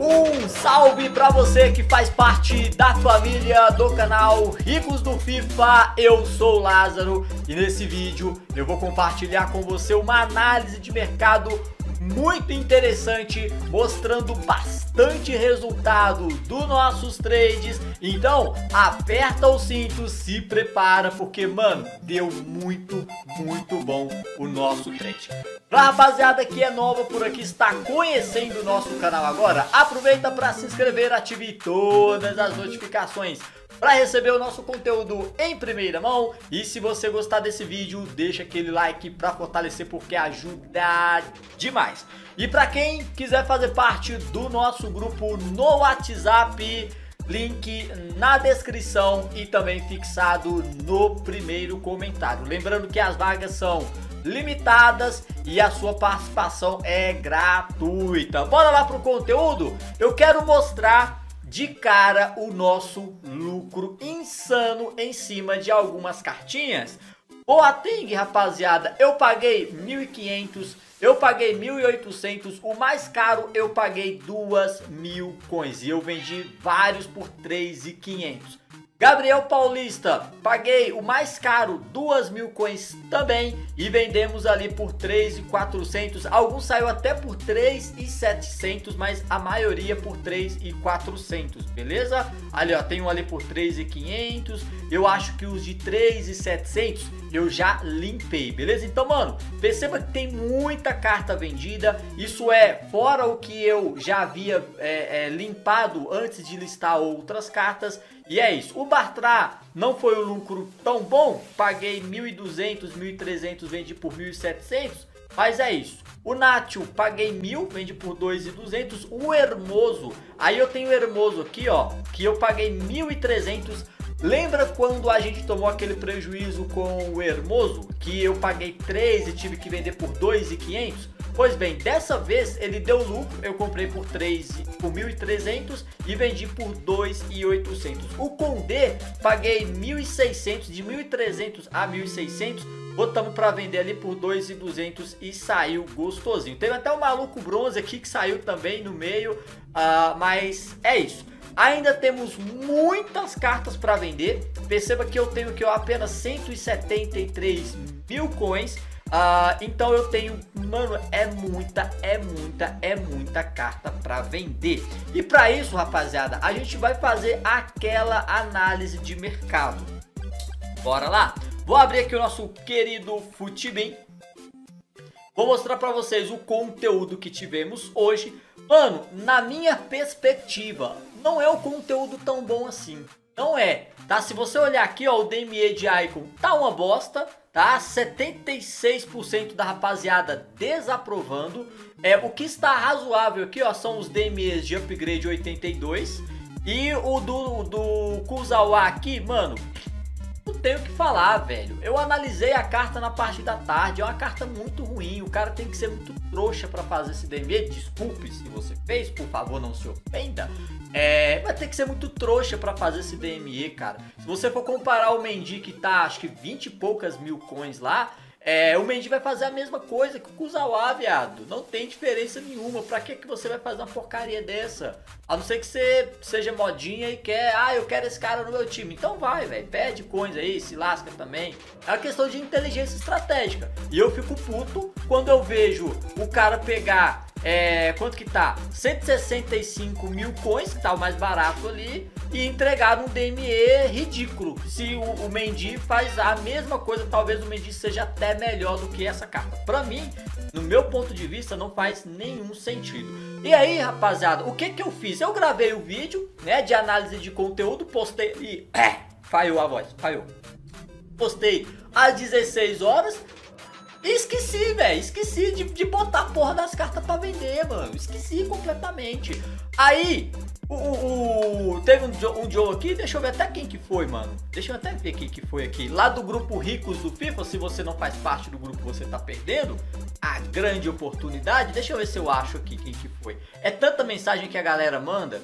Um salve pra você que faz parte da família do canal Ricos do FIFA. Eu sou o Lázaro e nesse vídeo eu vou compartilhar com você uma análise de mercado muito interessante, mostrando bastante resultado dos nossos trades. Então aperta o cinto, se prepara, porque mano, deu muito bom o nosso trade. Pra rapaziada que é nova por aqui, está conhecendo o nosso canal agora, aproveita para se inscrever, ative todas as notificações para receber o nosso conteúdo em primeira mão. E se você gostar desse vídeo, deixa aquele like para fortalecer, porque ajuda demais. E para quem quiser fazer parte do nosso grupo no WhatsApp, link na descrição e também fixado no primeiro comentário. Lembrando que as vagas são limitadas e a sua participação é gratuita. Bora lá pro conteúdo? Eu quero mostrar de cara o nosso lucro insano em cima de algumas cartinhas. Boateng, rapaziada, eu paguei 1.500, eu paguei 1.800, o mais caro eu paguei 2.000 coins e eu vendi vários por 3.500. Gabriel Paulista, paguei o mais caro 2.000 coins também e vendemos ali por 3.400. Alguns saiu até por 3.700, mas a maioria por 3.400, beleza? Ali ó, tem um ali por 3.500. Eu acho que os de 3.700 eu já limpei, beleza? Então, mano, perceba que tem muita carta vendida. Isso é fora o que eu já havia limpado antes de listar outras cartas. E é isso. O Bartra não foi um lucro tão bom. Paguei 1.200, 1.300, vendi por 1.700. Mas é isso. O Nacho, paguei 1.000, vendi por 2.200. O Hermoso, aí eu tenho o Hermoso aqui, ó, que eu paguei 1.300. Lembra quando a gente tomou aquele prejuízo com o Hermoso, que eu paguei 3 e tive que vender por 2.500? Pois bem, dessa vez ele deu lucro, eu comprei por 1.300 e vendi por 2.800. O Condé, paguei 1.600, de 1.300 a 1.600, botamos para vender ali por 2.200 e saiu gostosinho. Teve até o maluco bronze aqui que saiu também no meio, mas é isso. Ainda temos muitas cartas para vender. Perceba que eu tenho aqui apenas 173.000 coins. Então eu tenho, mano, é muita carta para vender. E para isso, rapaziada, a gente vai fazer aquela análise de mercado. Bora lá? Vou abrir aqui o nosso querido Futibin. Vou mostrar para vocês o conteúdo que tivemos hoje. Mano, na minha perspectiva, não é um conteúdo tão bom assim. Não é, tá? Se você olhar aqui, ó, o DME de Icon tá uma bosta, tá? 76% da rapaziada desaprovando. O que está razoável aqui, ó, são os DMEs de upgrade 82. E o do Kuzawa aqui, mano, não tenho o que falar, velho. Eu analisei a carta na parte da tarde, é uma carta muito ruim. O cara tem que ser muito trouxa pra fazer esse DME. Desculpe se você fez, por favor, não se ofenda. Vai ter que ser muito trouxa pra fazer esse DME, cara. Se você for comparar o Mendy, que tá, acho que 20 e poucas mil coins lá, o Mendy vai fazer a mesma coisa que o Kuzawa, viado. Não tem diferença nenhuma. Pra que você vai fazer uma porcaria dessa? A não ser que você seja modinha e quer, eu quero esse cara no meu time. Então vai, velho, pede coins aí, se lasca também. É uma questão de inteligência estratégica. E eu fico puto quando eu vejo o cara pegar, quanto que tá? 165.000 coins, que tá o mais barato ali, e entregar um DME ridículo. Se o Mendy faz a mesma coisa, talvez o Mendy seja até melhor do que essa carta. Pra mim, no meu ponto de vista, não faz nenhum sentido. E aí, rapaziada, o que eu fiz? Eu gravei o vídeo, né, de análise de conteúdo, postei e... falhou a voz, falhou. Postei às 16 horas e esqueci, velho, esqueci de botar a porra das cartas pra vender, mano. Esqueci completamente. Aí... teve um Joe aqui, deixa eu ver até quem que foi, mano. Deixa eu até ver quem que foi aqui. Lá do grupo Ricos do FIFA, se você não faz parte do grupo, você tá perdendo a grande oportunidade. Deixa eu ver se eu acho aqui quem que foi. É tanta mensagem que a galera manda.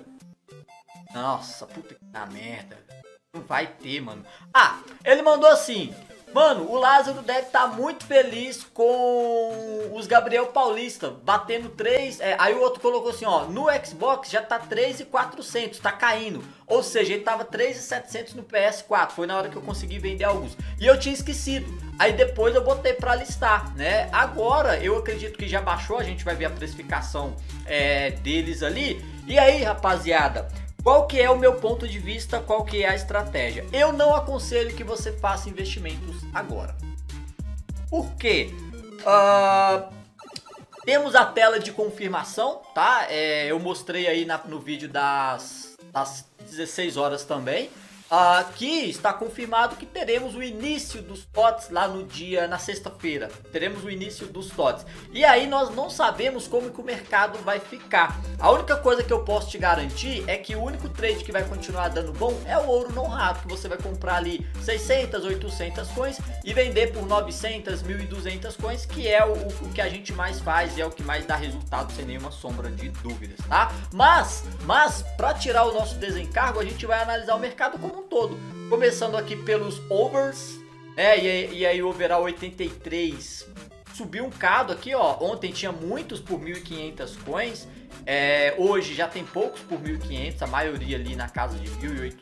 Nossa, puta que merda. Não vai ter, mano. Ele mandou assim: Mano, o Lázaro deve estar muito feliz com os Gabriel Paulista, batendo 3, aí o outro colocou assim, ó, no Xbox já tá 3.400, tá caindo, ou seja, ele tava 3.700 no PS4, foi na hora que eu consegui vender alguns, e eu tinha esquecido, aí depois eu botei pra listar, né, agora eu acredito que já baixou, a gente vai ver a precificação deles ali, e aí rapaziada, qual que é o meu ponto de vista, qual que é a estratégia? Eu não aconselho que você faça investimentos agora. Por quê? Temos a tela de confirmação, tá? Eu mostrei aí no vídeo das 16 horas também. Aqui está confirmado que teremos o início dos TOTS lá na sexta-feira. Teremos o início dos TOTS. E aí nós não sabemos como que o mercado vai ficar. A única coisa que eu posso te garantir é que o único trade que vai continuar dando bom é o ouro não raro, que você vai comprar ali 600, 800 coins e vender por 900, 1.200 coins, que é o que a gente mais faz e é o que mais dá resultado, sem nenhuma sombra de dúvidas, tá? Mas para tirar o nosso desencargo, a gente vai analisar o mercado como um todo, começando aqui pelos overs, e aí o overall 83 subiu um bocado aqui, ó. Ontem tinha muitos por 1.500 coins, hoje já tem poucos por 1.500, a maioria ali na casa de 1.800.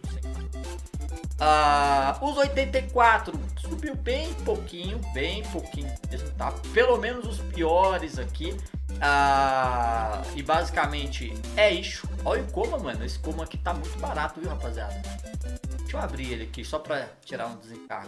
Os 84 subiu bem pouquinho mesmo, tá? Pelo menos os piores aqui. E basicamente é isso. Olha o coma, mano. Esse coma aqui tá muito barato, viu, rapaziada? Deixa eu abrir ele aqui só pra tirar um desencargo.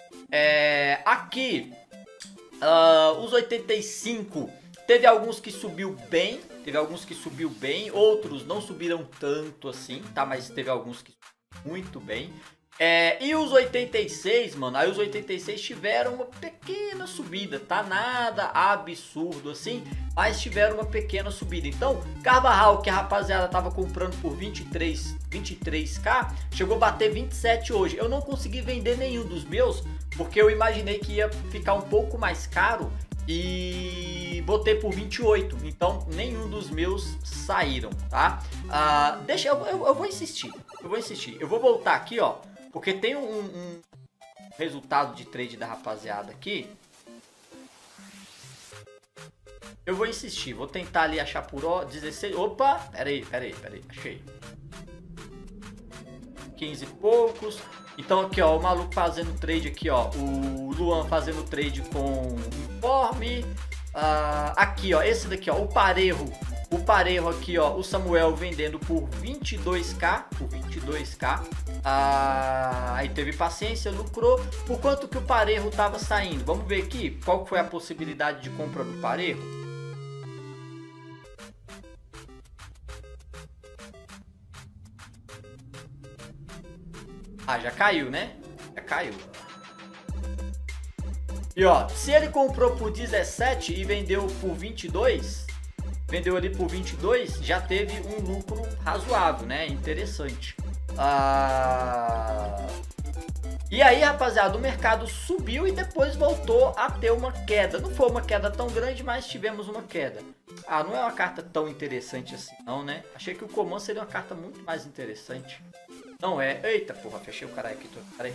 Aqui, os 85, teve alguns que subiu bem, outros não subiram tanto assim, tá? Mas teve alguns que subiram muito bem. E os 86, mano, aí os 86 tiveram uma pequena subida, tá? Nada absurdo assim, mas tiveram uma pequena subida. Então, Carvajal, que a rapaziada tava comprando por 23k, chegou a bater 27 hoje. Eu não consegui vender nenhum dos meus, porque eu imaginei que ia ficar um pouco mais caro e botei por 28, então nenhum dos meus saíram, tá? Eu vou insistir, eu vou voltar aqui, ó. Porque tem um resultado de trade da rapaziada aqui. Eu vou insistir, vou tentar ali achar por 16. Opa, peraí, achei. 15 e poucos. Então aqui, ó, o maluco fazendo trade aqui, ó. O Luan fazendo trade com informe. Aqui, ó, esse daqui, ó, o Parejo. O Parejo aqui, ó, o Samuel vendendo por 22k, aí teve paciência, lucrou. Por quanto que o Parejo tava saindo? Vamos ver aqui qual foi a possibilidade de compra do Parejo. Já caiu, né? Já caiu. E ó, se ele comprou por 17 e vendeu por 22, vendeu ali por 22, já teve um lucro razoável, né? Interessante. E aí, rapaziada, o mercado subiu e depois voltou a ter uma queda. Não foi uma queda tão grande, mas tivemos uma queda. Não é uma carta tão interessante assim, não, né? Achei que o Coman seria uma carta muito mais interessante. Não é. Eita, porra, fechei o caralho aqui. Peraí.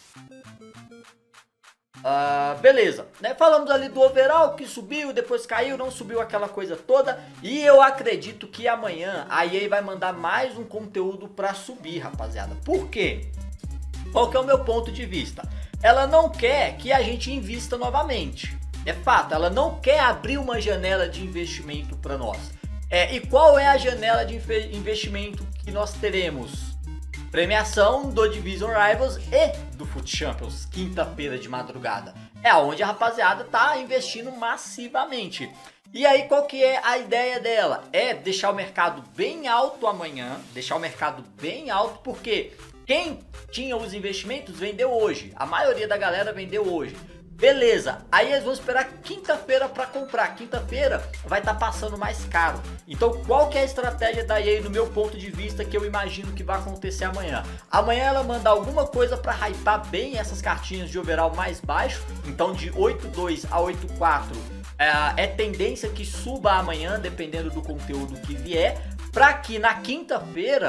Beleza, né? Falamos ali do overall que subiu, depois caiu, não subiu aquela coisa toda. E eu acredito que amanhã a EA vai mandar mais um conteúdo pra subir, rapaziada. Por quê? Qual que é o meu ponto de vista? Ela não quer que a gente invista novamente. É fato, ela não quer abrir uma janela de investimento para nós. E qual é a janela de investimento que nós teremos? Premiação do Division Rivals e do Foot Champions, quinta-feira de madrugada. É onde a rapaziada tá investindo massivamente. E aí qual que é a ideia dela? É deixar o mercado bem alto amanhã, porque quem tinha os investimentos vendeu hoje. A maioria da galera vendeu hoje. Beleza, aí eles vão esperar quinta-feira para comprar. Quinta-feira vai estar passando mais caro. Então qual que é a estratégia da EA no meu ponto de vista que eu imagino que vai acontecer amanhã? Amanhã ela manda alguma coisa para hypar bem essas cartinhas de overall mais baixo. Então de 8.2 a 8.4 é tendência que suba amanhã, dependendo do conteúdo que vier, para que na quinta-feira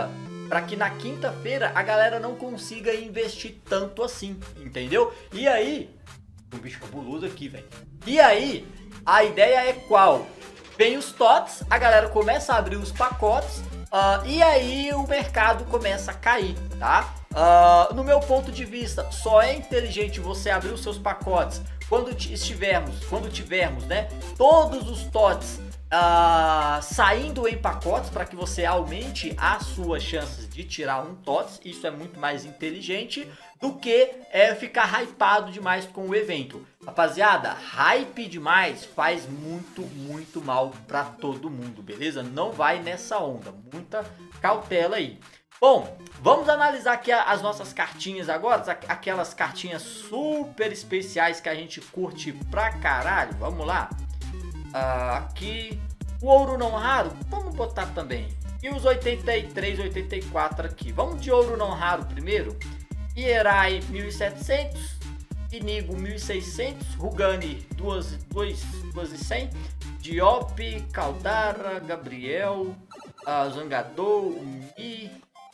para que na quinta-feira a galera não consiga investir tanto assim, entendeu? E aí, um bicho cabuloso aqui, velho. E aí, a ideia é qual? Vem os TOTS, a galera começa a abrir os pacotes e aí o mercado começa a cair, tá? No meu ponto de vista, só é inteligente você abrir os seus pacotes quando tivermos, né, todos os TOTS saindo em pacotes, para que você aumente as suas chances de tirar um TOTS. Isso é muito mais inteligente do que ficar hypado demais com o evento. Rapaziada, hype demais faz muito mal para todo mundo, beleza? Não vai nessa onda, muita cautela aí. Bom, vamos analisar aqui as nossas cartinhas agora, aquelas cartinhas super especiais que a gente curte pra caralho. Vamos lá. Aqui, o ouro não raro, vamos botar também. E os 83, 84 aqui. Vamos de ouro não raro primeiro. Ierai 1700, Inigo 1600, Rugani 2100, Diop, Caldara, Gabriel, Zangador, Mi,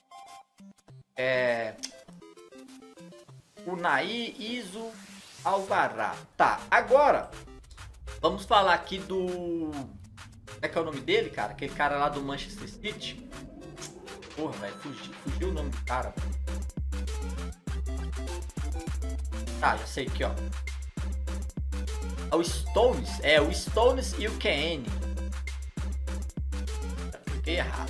Unai, Iso, Alvará. Tá, agora vamos falar aqui do... Como é que é o nome dele, cara? Aquele cara lá do Manchester City. Porra, velho, fugiu o nome do cara. Tá, já sei aqui, ó. O Stones, o Stones e o Kane. Fiquei errado.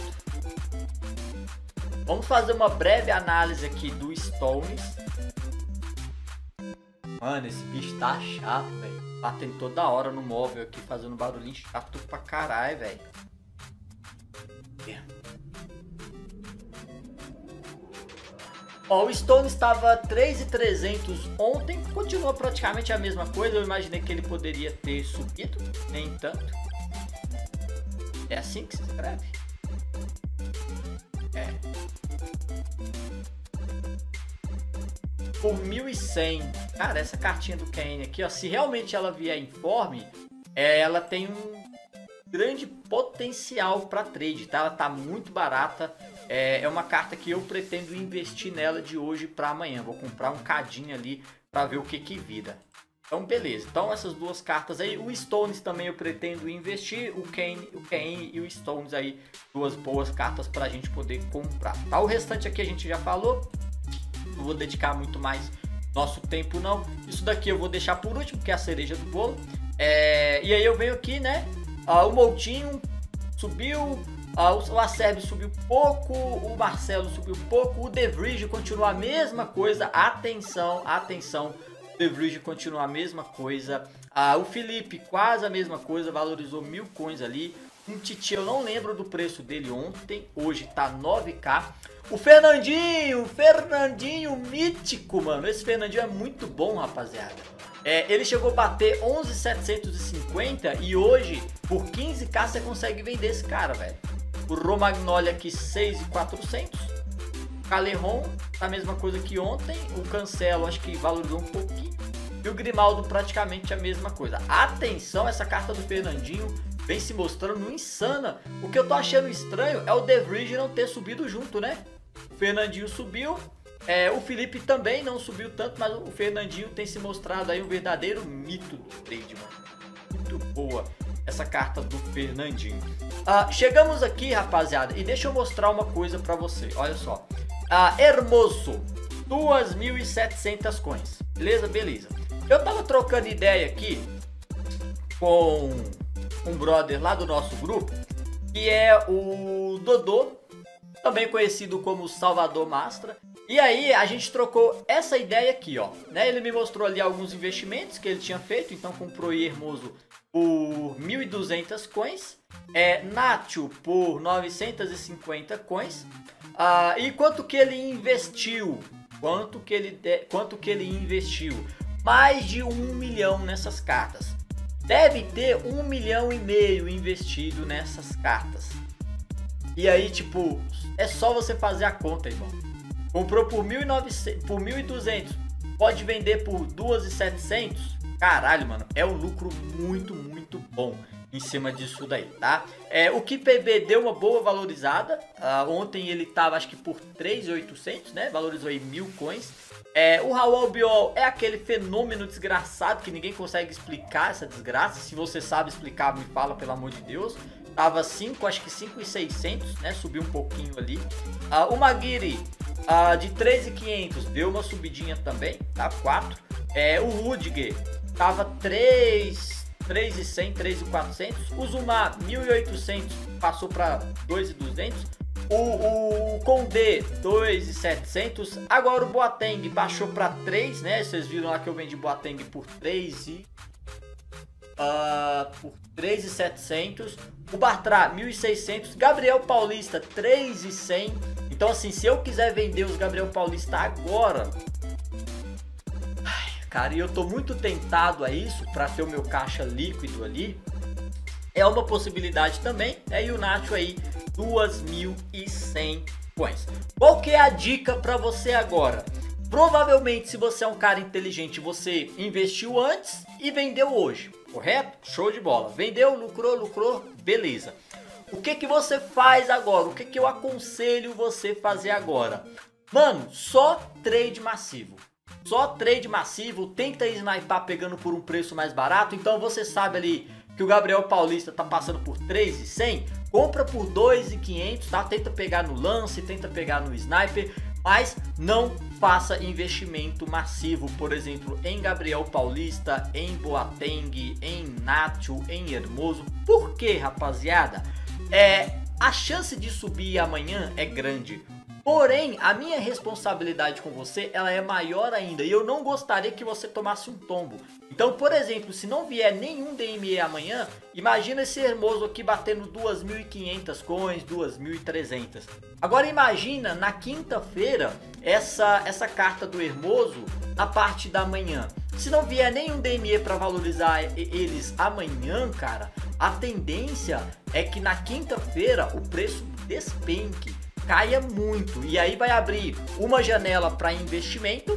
Vamos fazer uma breve análise aqui do Stones. Mano, esse bicho tá chato, velho. Batendo toda hora no móvel aqui, fazendo barulhinho chato pra caralho, velho. Ó, o Stone estava 3.300 ontem, continua praticamente a mesma coisa. Eu imaginei que ele poderia ter subido, nem tanto. É assim que se escreve? Por 1.100. Cara, essa cartinha do Kane aqui, ó, se realmente ela vier em forme, ela tem um grande potencial para trade, tá? Ela tá muito barata. É uma carta que eu pretendo investir nela de hoje para amanhã. Vou comprar um cadinho ali para ver o que vira. Então, beleza. Então, essas duas cartas aí. O Stones também eu pretendo investir. O Kane e o Stones aí. Duas boas cartas para a gente poder comprar. Tá? O restante aqui a gente já falou. Não vou dedicar muito mais nosso tempo, não. Isso daqui eu vou deixar por último, que é a cereja do bolo. E aí eu venho aqui, né? O Moutinho subiu. O Acerbi subiu pouco, o Marcelo subiu pouco, o De Vrij continua a mesma coisa, atenção, o De Vrij continua a mesma coisa, o Felipe quase a mesma coisa, valorizou 1000 coins ali, um Titi eu não lembro do preço dele ontem, hoje tá 9k, o Fernandinho mítico, mano, esse Fernandinho é muito bom, rapaziada. Ele chegou a bater 11.750 e hoje por 15k você consegue vender esse cara, velho. O Romagnoli aqui 6.400. Caleron, a mesma coisa que ontem. O Cancelo acho que valorizou um pouquinho. E o Grimaldo praticamente a mesma coisa. Atenção, essa carta do Fernandinho vem se mostrando insana. O que eu tô achando estranho é o De Vrij não ter subido junto, né? O Fernandinho subiu. O Felipe também não subiu tanto, mas o Fernandinho tem se mostrado aí um verdadeiro mito do trade, mano. Muito boa essa carta do Fernandinho. Chegamos aqui, rapaziada, e deixa eu mostrar uma coisa pra você. Olha só. Hermoso, 2.700 coins. Beleza? Eu tava trocando ideia aqui com um brother lá do nosso grupo, que é o Dodô, também conhecido como Salvador Mastra. E aí a gente trocou essa ideia aqui, ó, né? Ele me mostrou ali alguns investimentos que ele tinha feito, então comprou Hermoso por 1.200 coins, Nacho por 950 coins, e quanto que ele investiu? Quanto que ele investiu? Mais de 1 milhão nessas cartas. Deve ter 1,5 milhão investido nessas cartas. E aí, tipo, é só você fazer a conta, irmão. Comprou por 1.200, pode vender por 2.700. Caralho, mano, é um lucro muito bom. em cima disso daí, tá? O KIPB deu uma boa valorizada. Ontem ele tava, acho que por 3.800, né? Valorizou aí 1000 coins. O Raul Albiol é aquele fenômeno desgraçado que ninguém consegue explicar essa desgraça. Se você sabe explicar, me fala, pelo amor de Deus. Tava acho que 5.600, né? Subiu um pouquinho ali. O Maguire de 3.500 deu uma subidinha também, tá? 4. O Rudiger tava 3.100, 3.400. O Zuma 1.800 passou para 2.200. O Condé 2.700. Agora o Boateng baixou para 3, né? Vocês viram lá que eu vendi Boateng por 3.700. O Bartra 1.600. Gabriel Paulista 3.100. Então assim, se eu quiser vender os Gabriel Paulista agora, cara, e eu tô muito tentado a isso para ter o meu caixa líquido ali. É uma possibilidade também, né? E o Nacho aí 2.100 coins. Qual que é a dica para você agora? Provavelmente, se você é um cara inteligente, você investiu antes e vendeu hoje, correto? Show de bola. Vendeu, lucrou, beleza. O que que você faz agora? O que que eu aconselho você fazer agora? Mano, só trade massivo. Só trade massivo, tenta snipar pegando por um preço mais barato. Então você sabe ali que o Gabriel Paulista tá passando por 3.100, compra por 2.500, tá? Tenta pegar no lance, tenta pegar no sniper, mas não faça investimento massivo, por exemplo, em Gabriel Paulista, em Boateng, em Nacho, em Hermoso. Por quê, rapaziada? A chance de subir amanhã é grande. Porém, a minha responsabilidade com você, ela é maior ainda. E eu não gostaria que você tomasse um tombo. Então, por exemplo, se não vier nenhum DME amanhã, imagina esse Hermoso aqui batendo 2.500 coins, 2.300. Agora imagina na quinta-feira essa carta do Hermoso na parte da manhã. Se não vier nenhum DME para valorizar eles amanhã, cara, a tendência é que na quinta-feira o preço despenque, caia muito, e aí vai abrir uma janela para investimento,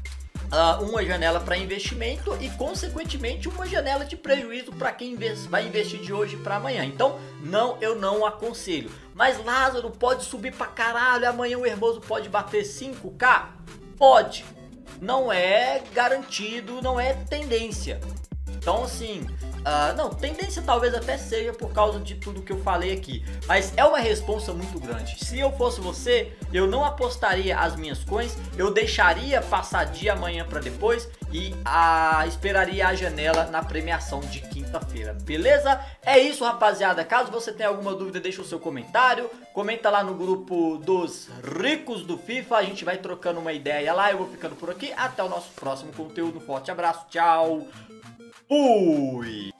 e consequentemente uma janela de prejuízo para quem vai investir de hoje para amanhã. Então eu não aconselho. Mas Lázaro, pode subir pra caralho, amanhã o Hermoso pode bater 5k? Pode, não é garantido, não é tendência. Então assim, não, tendência talvez até seja por causa de tudo que eu falei aqui, mas é uma responsa muito grande. Se eu fosse você, eu não apostaria as minhas coins, eu deixaria passar de amanhã para depois e esperaria a janela na premiação de quinta-feira, beleza? É isso, rapaziada. Caso você tenha alguma dúvida, deixa o seu comentário, comenta lá no grupo dos ricos do FIFA, a gente vai trocando uma ideia lá. Eu vou ficando por aqui, até o nosso próximo conteúdo. Um forte abraço, tchau! Fui!